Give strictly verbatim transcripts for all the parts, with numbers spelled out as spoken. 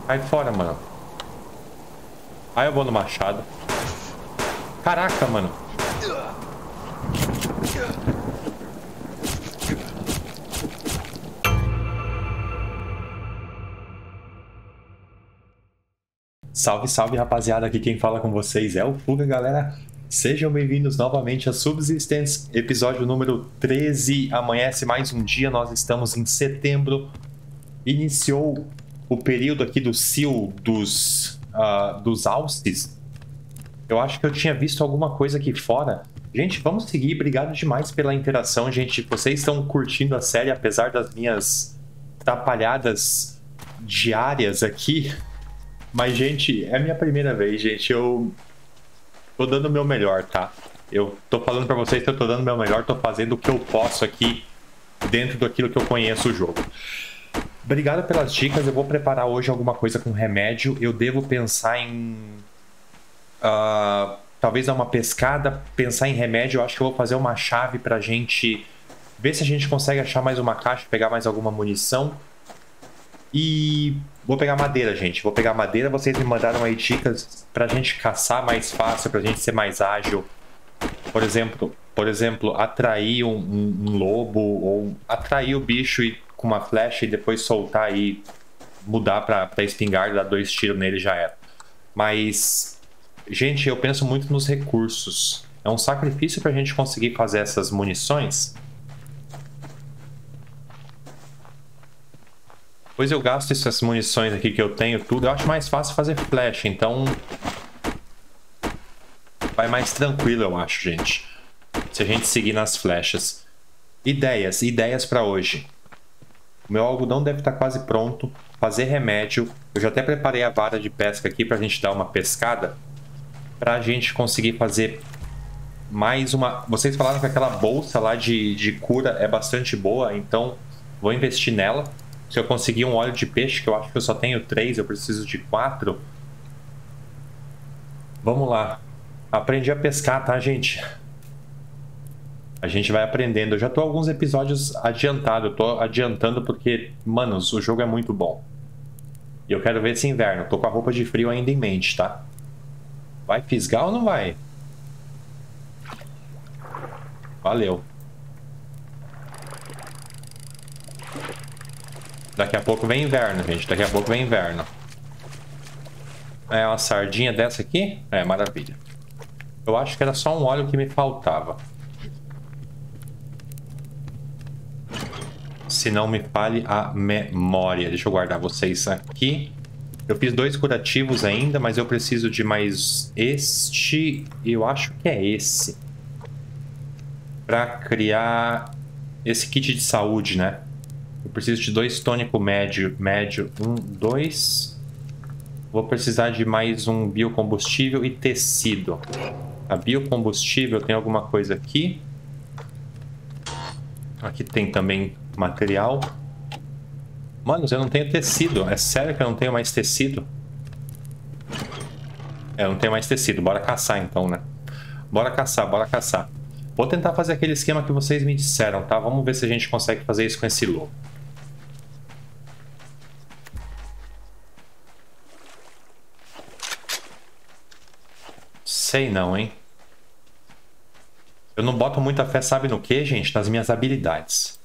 Sai fora, mano. Aí eu vou no machado. Caraca, mano. Salve, salve, rapaziada. Aqui quem fala com vocês é o Fuga, galera. Sejam bem-vindos novamente a Subsistence, episódio número treze. Amanhece mais um dia, nós estamos em setembro. Iniciou o período aqui do Sil dos, uh, dos Alces. Eu acho que eu tinha visto alguma coisa aqui fora. Gente, vamos seguir. Obrigado demais pela interação, gente. Vocês estão curtindo a série, apesar das minhas atrapalhadas diárias aqui. Mas, gente, é a minha primeira vez, gente. Eu tô dando o meu melhor, tá? Eu tô falando pra vocês que eu tô dando o meu melhor, tô fazendo o que eu posso aqui dentro daquilo que eu conheço o jogo. Obrigado pelas dicas. Eu vou preparar hoje alguma coisa com remédio. Eu devo pensar em... Uh, talvez dar uma pescada, pensar em remédio. Eu acho que eu vou fazer uma chave pra gente ver se a gente consegue achar mais uma caixa, pegar mais alguma munição. E vou pegar madeira, gente. Vou pegar madeira. Vocês me mandaram aí dicas pra gente caçar mais fácil, pra gente ser mais ágil. Por exemplo, por exemplo atrair um, um, um lobo, ou atrair o bicho e, com uma flecha e depois soltar e mudar pra, pra espingarda, dar dois tiros nele, já era. Mas, gente, eu penso muito nos recursos. É um sacrifício pra gente conseguir fazer essas munições. Depois eu gasto essas munições aqui que eu tenho, tudo. Eu acho mais fácil fazer flecha, então vai mais tranquilo, eu acho, gente. Se a gente seguir nas flechas. Ideias, ideias pra hoje. O meu algodão deve estar quase pronto. Fazer remédio. Eu já até preparei a vara de pesca aqui pra gente dar uma pescada. Pra gente conseguir fazer mais uma... Vocês falaram que aquela bolsa lá de, de cura é bastante boa, então vou investir nela. Se eu conseguir um óleo de peixe, que eu acho que eu só tenho três, eu preciso de quatro. Vamos lá. Aprendi a pescar, tá, gente? A gente vai aprendendo. Eu já tô alguns episódios adiantado. Eu tô adiantando porque, manos, o jogo é muito bom. E eu quero ver esse inverno. Eu tô com a roupa de frio ainda em mente, tá? Vai fisgar ou não vai? Valeu. Daqui a pouco vem inverno, gente. Daqui a pouco vem inverno. É uma sardinha dessa aqui? É, maravilha. Eu acho que era só um óleo que me faltava. Se não me falhe a memória. Deixa eu guardar vocês aqui. Eu fiz dois curativos ainda, mas eu preciso de mais este. Eu acho que é esse. Pra criar esse kit de saúde, né? Eu preciso de dois tônico médio. Médio. Um, dois. Vou precisar de mais um biocombustível e tecido. A biocombustível tem alguma coisa aqui. Aqui tem também material. Manos, eu não tenho tecido. É sério que eu não tenho mais tecido? É, eu não tenho mais tecido. Bora caçar então, né? Bora caçar, bora caçar. Vou tentar fazer aquele esquema que vocês me disseram, tá? Vamos ver se a gente consegue fazer isso com esse lobo. Sei não, hein? Eu não boto muita fé, sabe no que, gente? Nas minhas habilidades.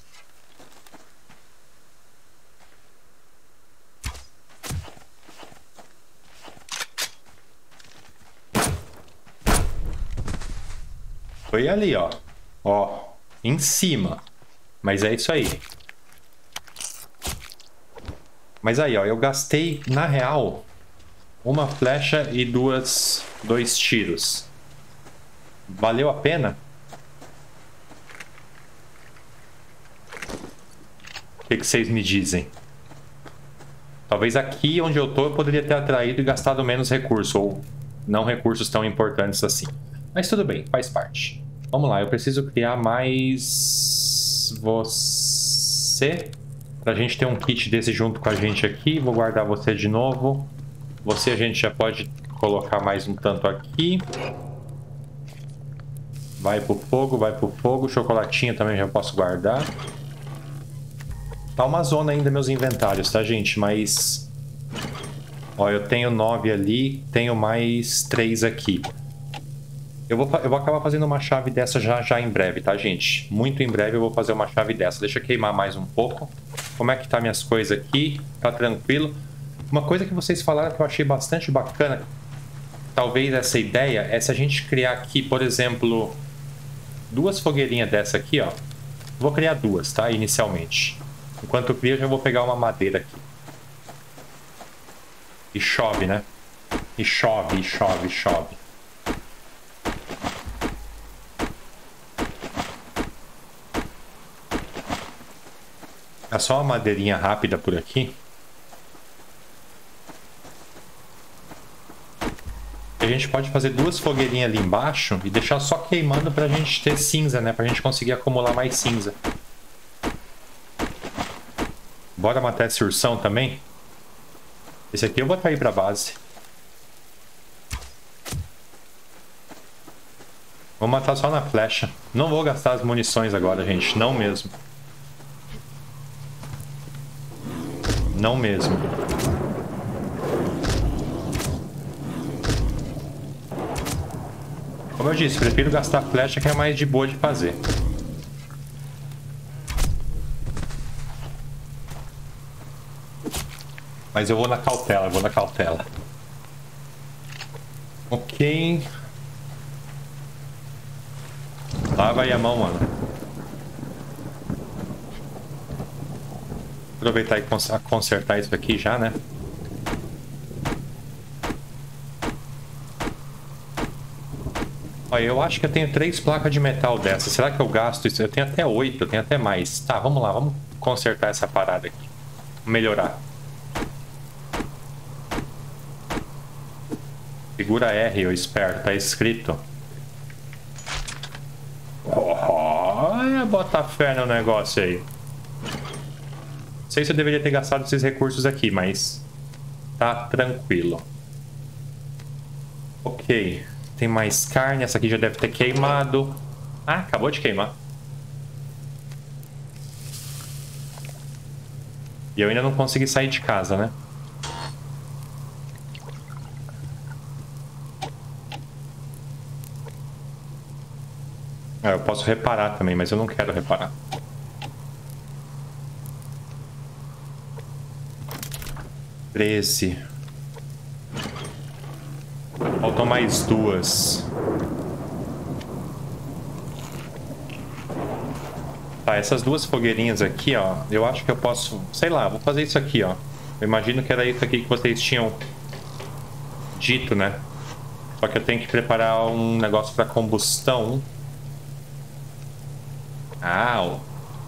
Foi ali, ó. Ó, em cima. Mas é isso aí. Mas aí, ó, eu gastei, na real, uma flecha e duas, dois tiros. Valeu a pena? O que que vocês me dizem? Talvez aqui onde eu tô eu poderia ter atraído e gastado menos recurso, ou não recursos tão importantes assim. Mas tudo bem, faz parte. Vamos lá, eu preciso criar mais você pra gente ter um kit desse junto com a gente aqui. Vou guardar você de novo. Você a gente já pode colocar mais um tanto aqui. Vai pro fogo, vai pro fogo. Chocolatinho também já posso guardar. Tá uma zona ainda meus inventários, tá, gente? Mas Ó, eu tenho nove ali, tenho mais três aqui. Eu vou, eu vou acabar fazendo uma chave dessa já, já em breve, tá, gente? Muito em breve eu vou fazer uma chave dessa. Deixa eu queimar mais um pouco. Como é que tá minhas coisas aqui? Tá tranquilo? Uma coisa que vocês falaram que eu achei bastante bacana, talvez essa ideia, é se a gente criar aqui, por exemplo, duas fogueirinhas dessa aqui, ó. Vou criar duas, tá? Inicialmente. Enquanto eu crio, eu já vou pegar uma madeira aqui. E chove, né? E chove, e chove, e chove. É só uma madeirinha rápida por aqui. A gente pode fazer duas fogueirinhas ali embaixo e deixar só queimando pra gente ter cinza, né? Pra gente conseguir acumular mais cinza. Bora matar esse ursão também? Esse aqui eu vou trair pra base. Vou matar só na flecha. Não vou gastar as munições agora, gente. Não mesmo. Não mesmo. Como eu disse, prefiro gastar flecha que é mais de boa de fazer. Mas eu vou na cautela, eu vou na cautela. Ok. Lava aí a mão, mano. Aproveitar e consertar isso aqui já, né? Olha, eu acho que eu tenho três placas de metal dessa. Será que eu gasto isso? Eu tenho até oito, eu tenho até mais. Tá, vamos lá, vamos consertar essa parada aqui. Melhorar. Segura R, eu espero, tá escrito. Oh, bota fé no negócio aí. Não sei se eu deveria ter gastado esses recursos aqui, mas tá tranquilo. Ok. Tem mais carne, essa aqui já deve ter queimado. Ah, acabou de queimar. E eu ainda não consegui sair de casa, né? Ah, eu posso reparar também, mas eu não quero reparar. treze. Faltam mais duas. Tá, essas duas fogueirinhas aqui, ó. Eu acho que eu posso... Sei lá, vou fazer isso aqui, ó. Eu imagino que era isso aqui que vocês tinham dito, né? Só que eu tenho que preparar um negócio pra combustão. Ah,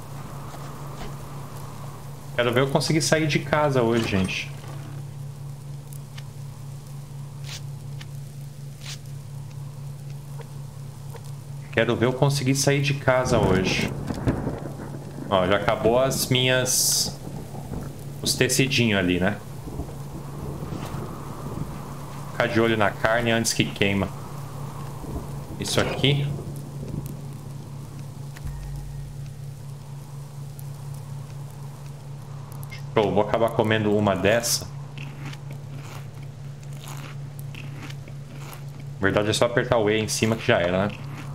quero ver eu conseguir sair de casa hoje, gente. Quero ver eu conseguir sair de casa hoje. Ó, já acabou as minhas... Os tecidinhos ali, né? Ficar de olho na carne antes que queima. Isso aqui. Show, vou acabar comendo uma dessa. Na verdade é só apertar o E em cima que já era, né?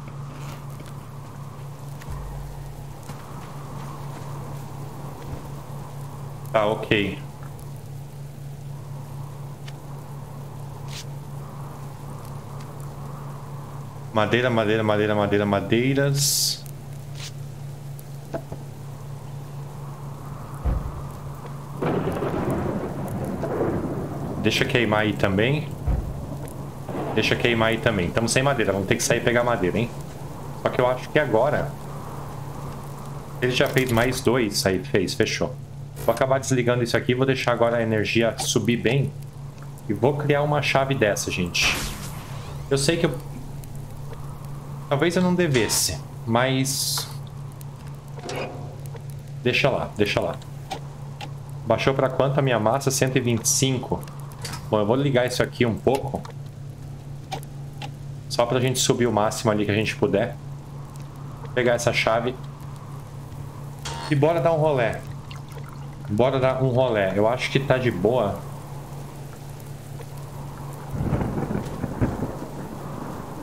Tá, ok. Madeira, madeira, madeira, madeira, madeiras. Deixa queimar aí também. Deixa queimar aí também. Estamos sem madeira, vamos ter que sair e pegar madeira, hein? Só que eu acho que agora... Ele já fez mais dois, aí fez, fechou. Vou acabar desligando isso aqui, vou deixar agora a energia subir bem. E vou criar uma chave dessa, gente. Eu sei que eu... Talvez eu não devesse, mas... Deixa lá, deixa lá. Baixou pra quanto a minha massa? cento e vinte e cinco. Bom, eu vou ligar isso aqui um pouco. Só pra gente subir o máximo ali que a gente puder. Pegar essa chave. E bora dar um rolê. Bora dar um rolê. Eu acho que tá de boa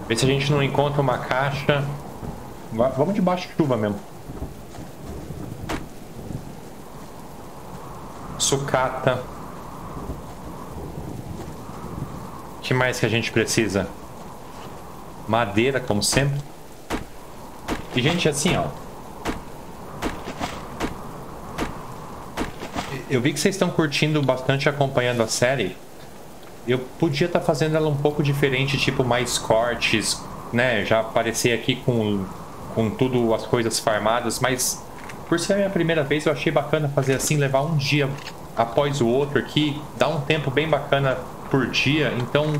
Ver se a gente não encontra uma caixa. Vamos debaixo de chuva mesmo. Sucata. O que mais que a gente precisa? Madeira, como sempre. E, gente, assim, ó. Eu vi que vocês estão curtindo bastante, acompanhando a série. Eu podia estar fazendo ela um pouco diferente, tipo mais cortes, né? Já aparecer aqui com, com tudo, as coisas farmadas, mas por ser a minha primeira vez, eu achei bacana fazer assim, levar um dia após o outro aqui, dar um tempo bem bacana por dia, então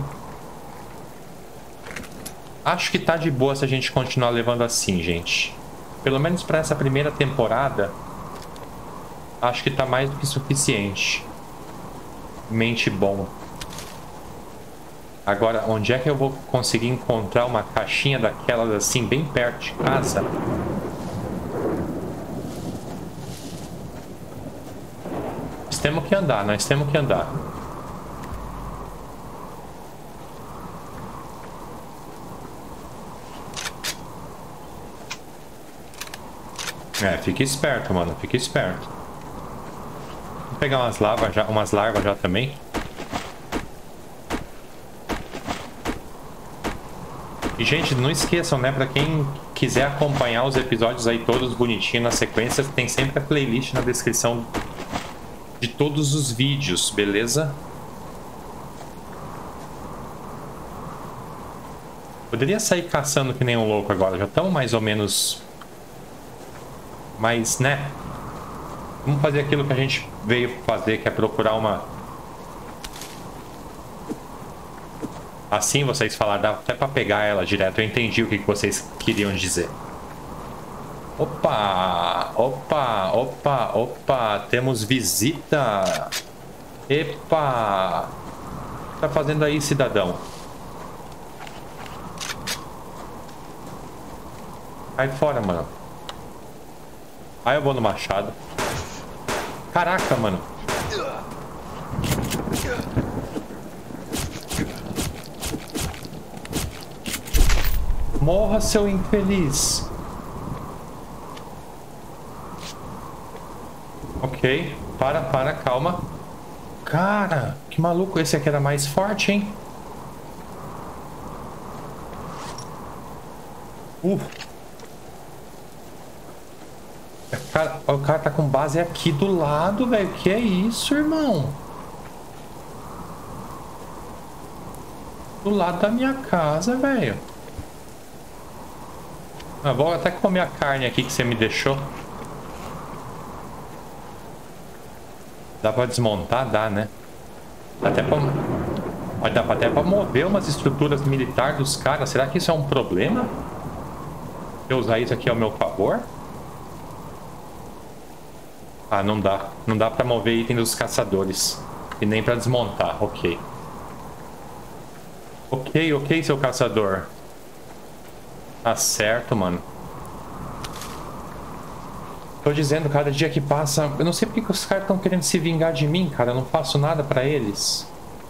acho que tá de boa se a gente continuar levando assim, gente. Pelo menos para essa primeira temporada, acho que tá mais do que suficiente. Mente bom. Agora, onde é que eu vou conseguir encontrar uma caixinha daquelas assim, bem perto de casa? Nós temos que andar, nós temos que andar. É, fica esperto, mano, fica esperto. Vou pegar umas larvas já, umas larvas já também. E, gente, não esqueçam, né? Pra quem quiser acompanhar os episódios aí todos bonitinhos na sequência, tem sempre a playlist na descrição de todos os vídeos, beleza? Poderia sair caçando que nem um louco agora. Já estamos mais ou menos... Mas, né? Vamos fazer aquilo que a gente veio fazer, que é procurar uma... Assim vocês falaram, dá até pra pegar ela direto. Eu entendi o que vocês queriam dizer. Opa! Opa! Opa! Opa! Temos visita! Epa! O que tá fazendo aí, cidadão? Sai fora, mano. Aí eu vou no machado. Caraca, mano. Morra, seu infeliz. Ok. Para, para, calma. Cara, que maluco. Esse aqui era mais forte, hein? Uh. Cara, o cara tá com base aqui do lado, velho. Que é isso, irmão? Do lado da minha casa, velho. Ah, vou até comer a carne aqui que você me deixou. Dá pra desmontar? Dá, né? Dá até pra... Mas dá até pra mover umas estruturas militares dos caras. Será que isso é um problema? Eu usar isso aqui ao meu favor? Ah, não dá. Não dá pra mover item dos caçadores. E nem pra desmontar. Ok. Ok, ok, seu caçador. Tá certo, mano. Tô dizendo, cada dia que passa... Eu não sei porque que os caras estão querendo se vingar de mim, cara. Eu não faço nada pra eles.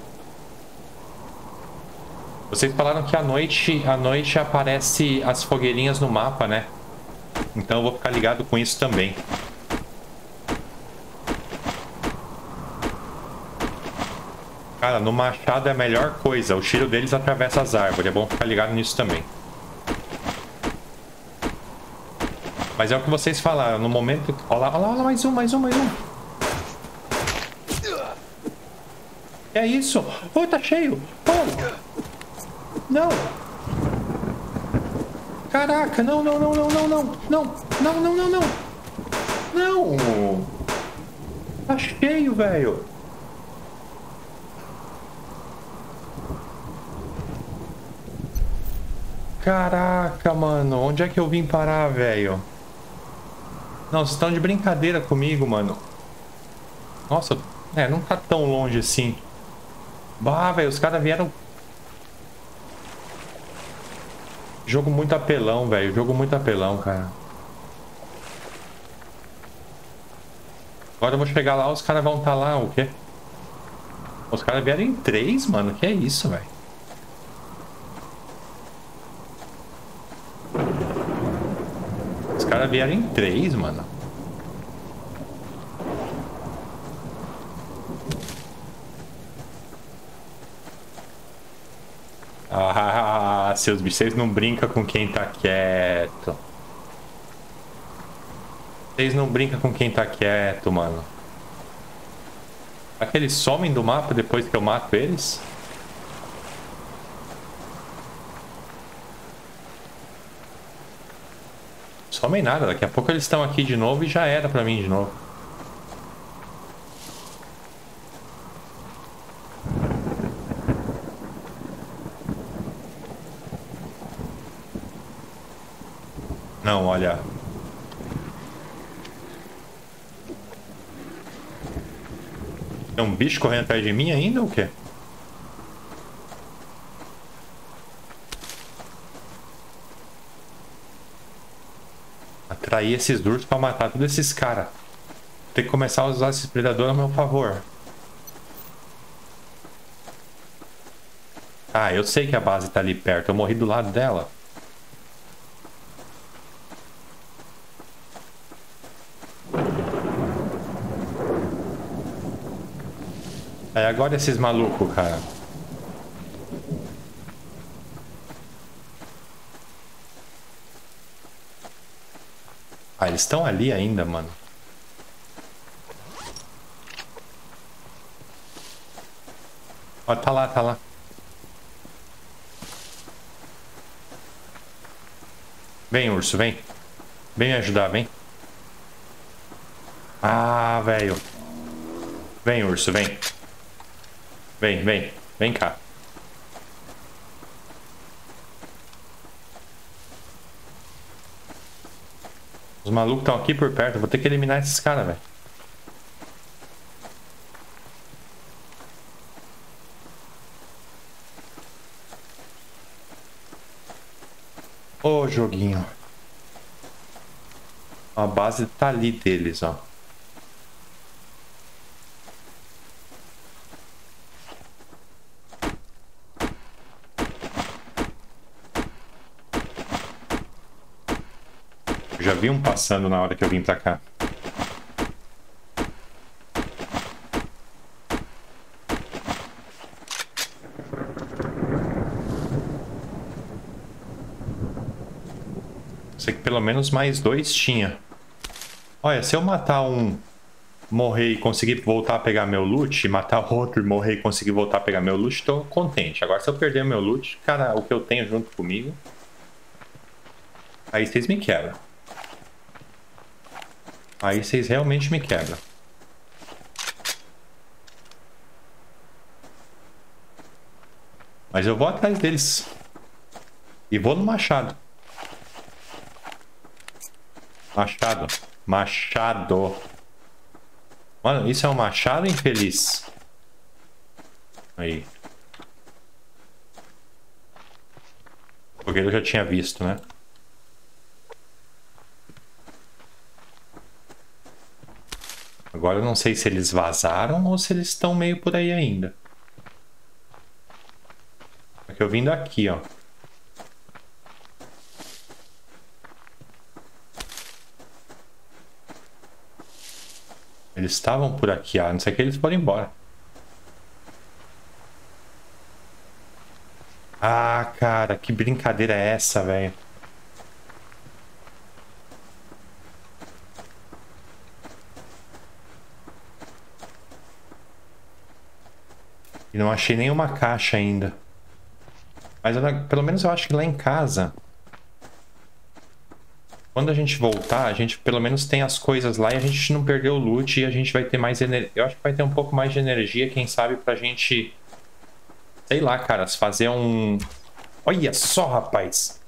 Vocês falaram que à noite, à noite aparece as fogueirinhas no mapa, né? Então eu vou ficar ligado com isso também. Cara, no machado é a melhor coisa. O tiro deles atravessa as árvores. É bom ficar ligado nisso também. Mas é o que vocês falaram, no momento... Olha lá, olha lá, olha lá, mais um, mais um, mais um. É isso? Oh, tá cheio. Oh. Não. Caraca, não, não, não, não, não, não. Não, não, não, não, não. Não. Tá cheio, velho. Caraca, mano. Onde é que eu vim parar, velho? Não, vocês estão de brincadeira comigo, mano. Nossa, é, não tá tão longe assim. Bah, velho, os caras vieram... Jogo muito apelão, velho. Jogo muito apelão, cara. Agora eu vou chegar lá, os caras vão estar lá, o quê? Os caras vieram em três, mano. Que é isso, velho? caras vieram em três, mano. Ah, seus bichos, vocês não brincam com quem tá quieto. Vocês não brincam com quem tá quieto, mano. Será que eles somem do mapa depois que eu mato eles? Somem nada, daqui a pouco eles estão aqui de novo e já era pra mim de novo. Não, olha. Tem um bicho correndo atrás de mim ainda ou o quê? Atrair esses ursos pra matar todos esses caras. Tem que começar a usar esses predadores a meu favor. Ah, eu sei que a base tá ali perto. Eu morri do lado dela. Aí agora esses malucos, cara. Ah, eles estão ali ainda, mano. Ó, tá lá, tá lá. Vem, urso, vem. Vem me ajudar, vem. Ah, velho. Vem, urso, vem. Vem, vem. Vem cá. Os malucos estão aqui por perto. Eu vou ter que eliminar esses caras, velho. Ô, joguinho. A base tá ali deles, ó. Eu já vi um passando na hora que eu vim pra cá. Sei que pelo menos mais dois tinha. Olha, se eu matar um, morrer e conseguir voltar a pegar meu loot, e matar outro e morrer e conseguir voltar a pegar meu loot, tô contente. Agora se eu perder meu loot, cara, o que eu tenho junto comigo, aí vocês me quebram. Aí vocês realmente me quebram. Mas eu vou atrás deles. E vou no machado. Machado. Machado. Mano, isso é um machado infeliz. Aí. Porque eu já tinha visto, né? Agora eu não sei se eles vazaram ou se eles estão meio por aí ainda. Porque eu vim daqui, ó. Eles estavam por aqui, ah, não sei que eles foram embora. Ah, cara, que brincadeira é essa, velho? E não achei nenhuma caixa ainda. Mas eu, pelo menos eu acho que lá em casa, quando a gente voltar, a gente pelo menos tem as coisas lá e a gente não perdeu o loot e a gente vai ter mais energia. Eu acho que vai ter um pouco mais de energia, quem sabe, pra gente... Sei lá, cara, fazer um... Olha só, rapaz!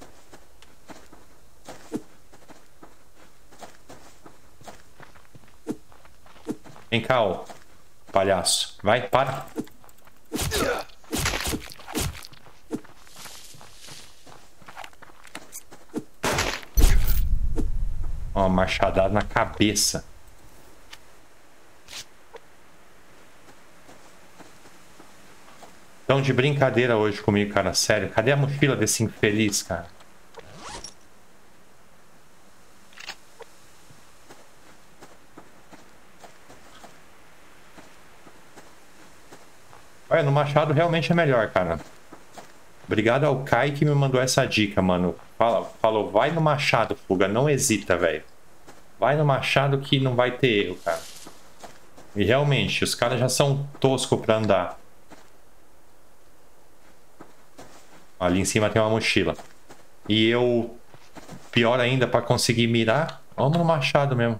Vem cá, ó, palhaço. Vai, para. Ó, uma machadada na cabeça. Tão de brincadeira hoje comigo, cara. Sério. Cadê a mochila desse infeliz, cara? Olha, no machado realmente é melhor, cara. Obrigado ao Kai que me mandou essa dica, mano. Fala, falou, vai no machado, Fuga. Não hesita, velho. Vai no machado que não vai ter erro, cara. E realmente, os caras já são toscos pra andar. Ali em cima tem uma mochila. E eu... Pior ainda, pra conseguir mirar, vamos no machado mesmo.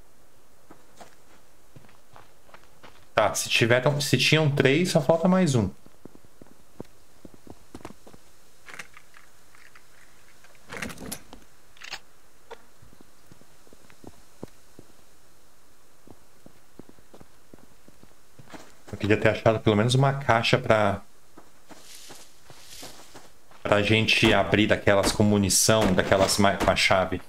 Tá, se, tiver, se tinham três, só falta mais um. Eu queria ter achado pelo menos uma caixa pra... Pra gente abrir daquelas com munição, daquelas com a chave.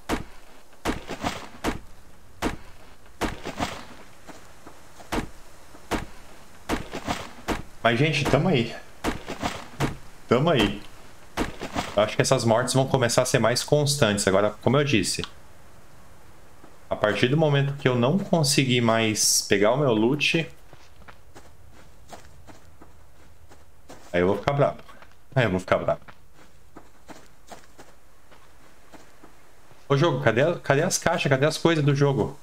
Mas, gente, tamo aí. Tamo aí. Eu acho que essas mortes vão começar a ser mais constantes. Agora, como eu disse, a partir do momento que eu não conseguir mais pegar o meu loot, aí eu vou ficar bravo. Aí eu vou ficar bravo. Ô jogo, cadê, cadê as caixas? Cadê as coisas do jogo?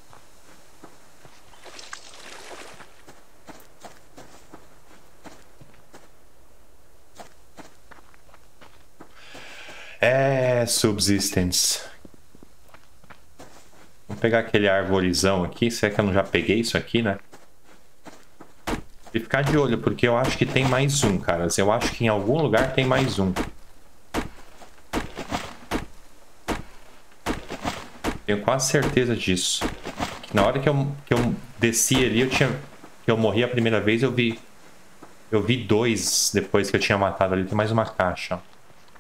É, Subsistence. Vamos pegar aquele arvorizão aqui. Será que eu não já peguei isso aqui, né? E ficar de olho, porque eu acho que tem mais um, cara. Eu acho que em algum lugar tem mais um. Tenho quase certeza disso. Que na hora que eu, que eu desci ali, eu tinha... Que eu morri a primeira vez, eu vi... Eu vi dois depois que eu tinha matado ali. Tem mais uma caixa, ó.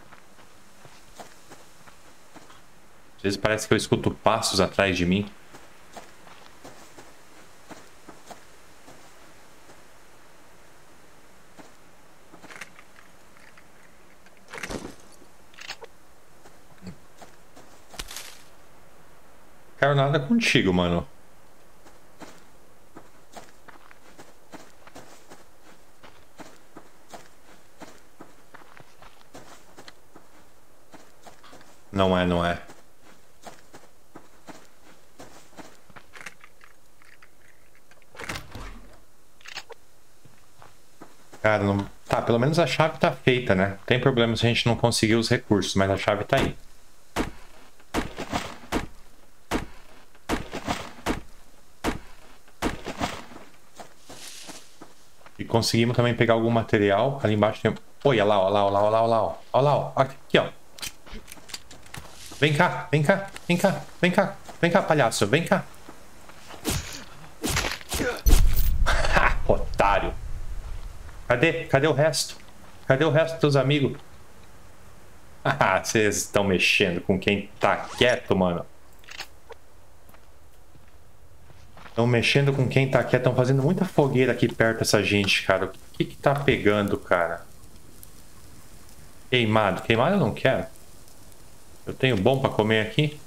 Às vezes parece que eu escuto passos atrás de mim. Quero nada contigo, mano. Não é, não é. Cara, não... Tá, pelo menos a chave tá feita, né? Tem problema se a gente não conseguir os recursos, mas a chave tá aí. E conseguimos também pegar algum material. Ali embaixo tem... Olha lá, olha lá, olha lá, olha lá, olha lá, olha lá, ó. Aqui, ó. Vem cá, vem cá, vem cá, vem cá, vem cá, palhaço, vem cá. Ha, otário. Cadê? Cadê o resto? Cadê o resto dos teus amigos? Ah, vocês estão mexendo com quem tá quieto, mano. Estão mexendo com quem tá quieto. Estão fazendo muita fogueira aqui perto dessa gente, cara. O que que tá pegando, cara? Queimado. Queimado eu não quero. Eu tenho bom pra comer aqui.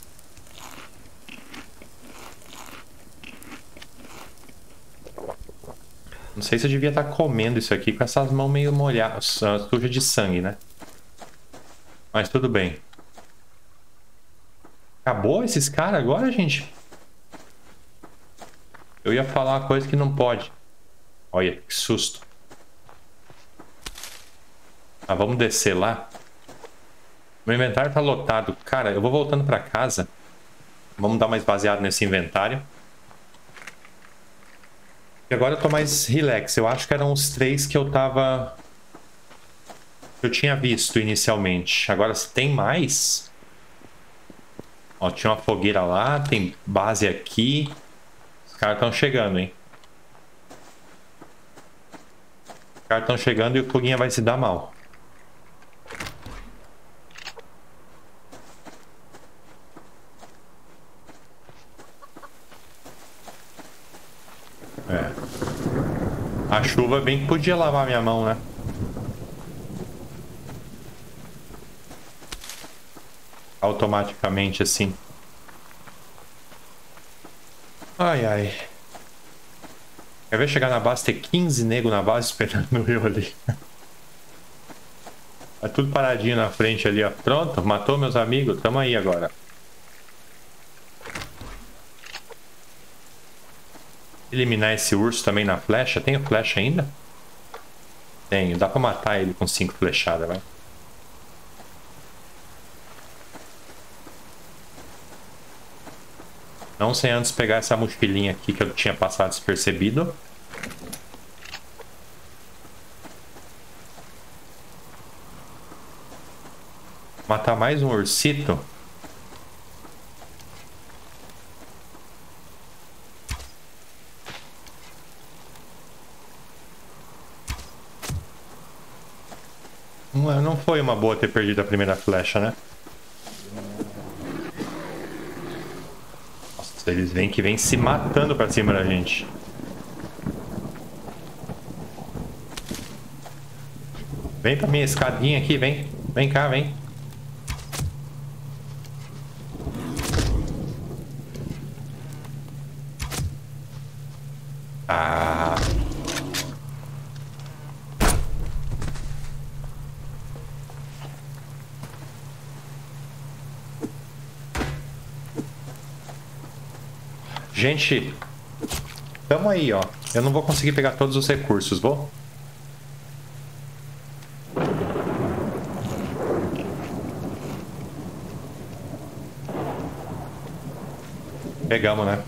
Não sei se eu devia estar comendo isso aqui com essas mãos meio molhadas, sujas de sangue, né? Mas tudo bem. Acabou esses caras agora, gente? Eu ia falar uma coisa que não pode. Olha, que susto. Ah, vamos descer lá. Meu inventário tá lotado. Cara, eu vou voltando pra casa. Vamos dar uma esvaziada nesse inventário. E agora eu tô mais relax. Eu acho que eram os três que eu tava... Eu tinha visto inicialmente. Agora, se tem mais... Ó, tinha uma fogueira lá. Tem base aqui. Os caras estão chegando, hein? Os caras estão chegando e o Foguinha vai se dar mal. É. A chuva bem que podia lavar minha mão, né? Automaticamente assim. Ai, ai. Quer ver chegar na base, ter quinze nego na base esperando eu ali. Tá tudo paradinho na frente ali, ó. Pronto, matou meus amigos. Tamo aí agora. Eliminar esse urso também na flecha. Tenho flecha ainda? Tenho. Dá pra matar ele com cinco flechadas, vai. Não sem antes pegar essa mochilinha aqui que eu tinha passado despercebido. Matar mais um ursito. Não, não foi uma boa ter perdido a primeira flecha, né? Nossa, eles vêm que vêm se matando pra cima da gente. Vem pra minha escadinha aqui, vem. Vem cá, vem. Ah. Gente, tamo aí, ó. Eu não vou conseguir pegar todos os recursos, vou? Pegamos, né?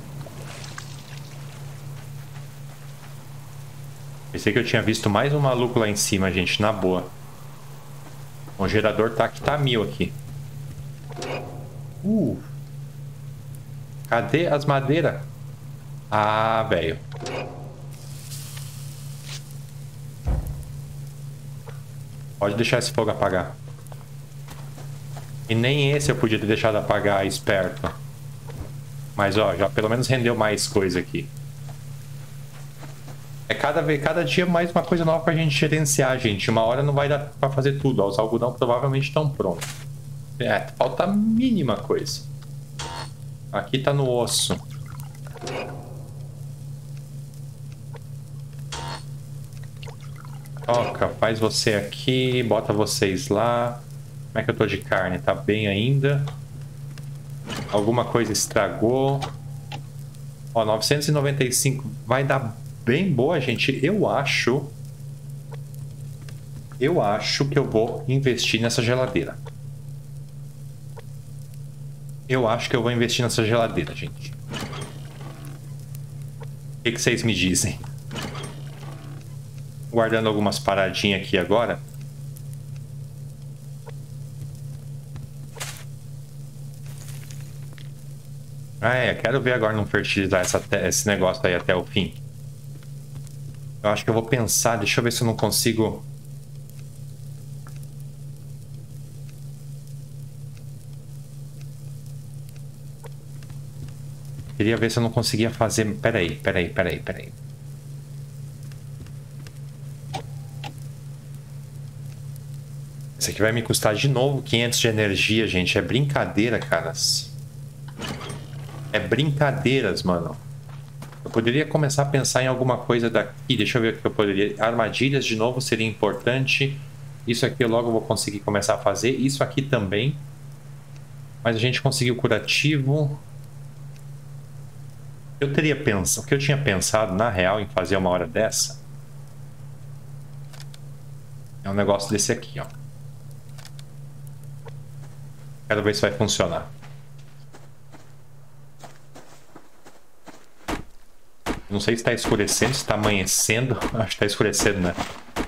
Pensei que eu tinha visto mais um maluco lá em cima, gente, na boa. O gerador tá que tá mil aqui. Uh. Cadê as madeiras? Ah, velho. Pode deixar esse fogo apagar. E nem esse eu podia ter deixado apagar, esperto. Mas, ó, já pelo menos rendeu mais coisa aqui. É cada, vez, cada dia mais uma coisa nova pra gente gerenciar, gente. Uma hora não vai dar pra fazer tudo. Ó, os algodão provavelmente estão prontos. É, falta a mínima coisa. Aqui tá no osso. Toca, faz você aqui, bota vocês lá. Como é que eu tô de carne? Tá bem ainda? Alguma coisa estragou. Ó, novecentos e noventa e cinco vai dar bem boa, gente. Eu acho... Eu acho que eu vou investir nessa geladeira. Eu acho que eu vou investir nessa geladeira, gente. O que que vocês me dizem? Guardando algumas paradinhas aqui agora. Ah, é. Quero ver agora não fertilizar essa, esse negócio aí até o fim. Eu acho que eu vou pensar. Deixa eu ver se eu não consigo... Queria ver se eu não conseguia fazer... Peraí, peraí, peraí, peraí. Isso aqui vai me custar de novo quinhentos de energia, gente. É brincadeira, caras. É brincadeiras, mano. Eu poderia começar a pensar em alguma coisa daqui. Deixa eu ver o que eu poderia... Armadilhas de novo seria importante. Isso aqui eu logo vou conseguir começar a fazer. Isso aqui também. Mas a gente conseguiu curativo. Eu teria pensado... O que eu tinha pensado, na real, em fazer uma hora dessa... É um negócio desse aqui, ó. Quero ver se vai funcionar. Não sei se está escurecendo, se está amanhecendo. Acho que está escurecendo, né?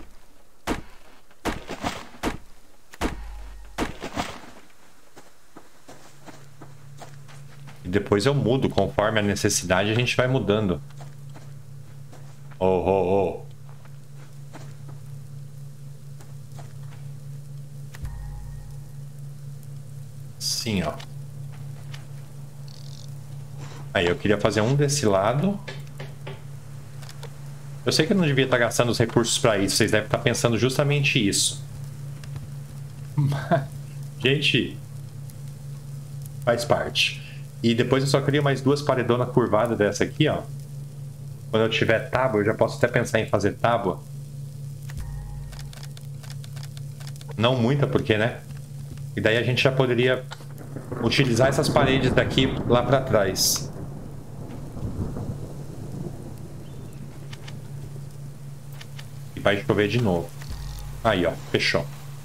E depois eu mudo. Conforme a necessidade, a gente vai mudando. Oh, oh, oh. Sim, ó. Aí, eu queria fazer um desse lado. Eu sei que eu não devia estar gastando os recursos para isso. Vocês devem estar pensando justamente isso. Gente, faz parte. E depois eu só queria mais duas paredonas curvadas dessa aqui, ó. Quando eu tiver tábua, eu já posso até pensar em fazer tábua. Não muita, porque, né? E daí a gente já poderia utilizar essas paredes daqui lá pra trás. E vai chover de novo. Aí, ó, fechou.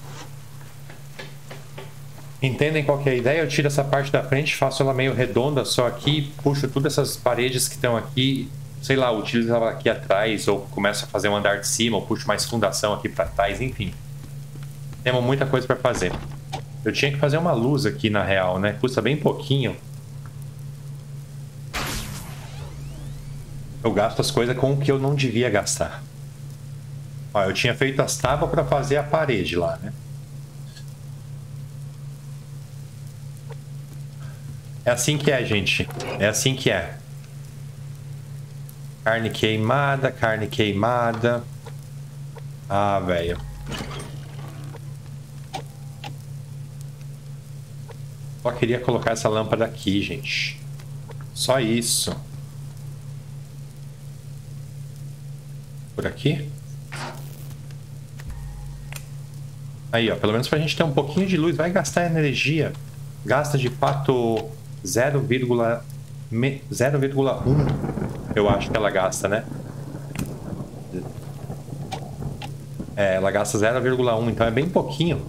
Entendem qual que é a ideia? Eu tiro essa parte da frente, faço ela meio redonda só aqui, puxo todas essas paredes que estão aqui, sei lá, utilizo ela aqui atrás, ou começo a fazer um andar de cima, ou puxo mais fundação aqui pra trás, enfim. Temos muita coisa pra fazer. Eu tinha que fazer uma luz aqui na real, né? Custa bem pouquinho. Eu gasto as coisas com o que eu não devia gastar. Ó, eu tinha feito as tábuas pra fazer a parede lá, né? É assim que é, gente. É assim que é. Carne queimada, carne queimada. Ah, velho. Só queria colocar essa lâmpada aqui, gente. Só isso. Por aqui. Aí, ó. Pelo menos pra gente ter um pouquinho de luz. Vai gastar energia. Gasta de fato zero vírgula um. Eu acho que ela gasta, né? É, ela gasta zero vírgula um. Então é bem pouquinho.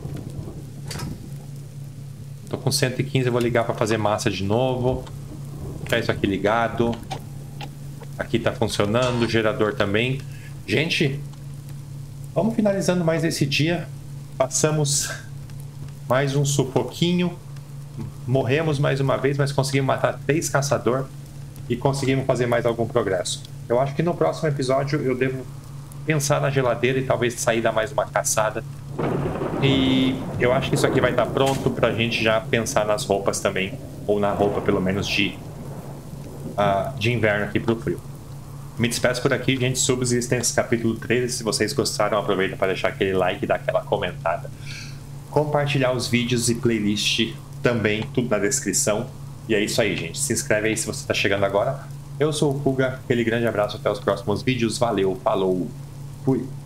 Tô com cento e quinze, eu vou ligar para fazer massa de novo. Deixar isso aqui ligado. Aqui tá funcionando, o gerador também. Gente, vamos finalizando mais esse dia. Passamos mais um sufoquinho. Morremos mais uma vez, mas conseguimos matar três caçadores. E conseguimos fazer mais algum progresso. Eu acho que no próximo episódio eu devo pensar na geladeira e talvez sair dar mais uma caçada. E eu acho que isso aqui vai estar pronto pra gente já pensar nas roupas também. Ou na roupa, pelo menos, de, uh, de inverno aqui pro frio. Me despeço por aqui, gente. Subsistência capítulo treze. Se vocês gostaram, aproveita para deixar aquele like e dar aquela comentada. Compartilhar os vídeos e playlist também, tudo na descrição. E é isso aí, gente. Se inscreve aí se você está chegando agora. Eu sou o Kuga. Aquele grande abraço. Até os próximos vídeos. Valeu, falou, fui.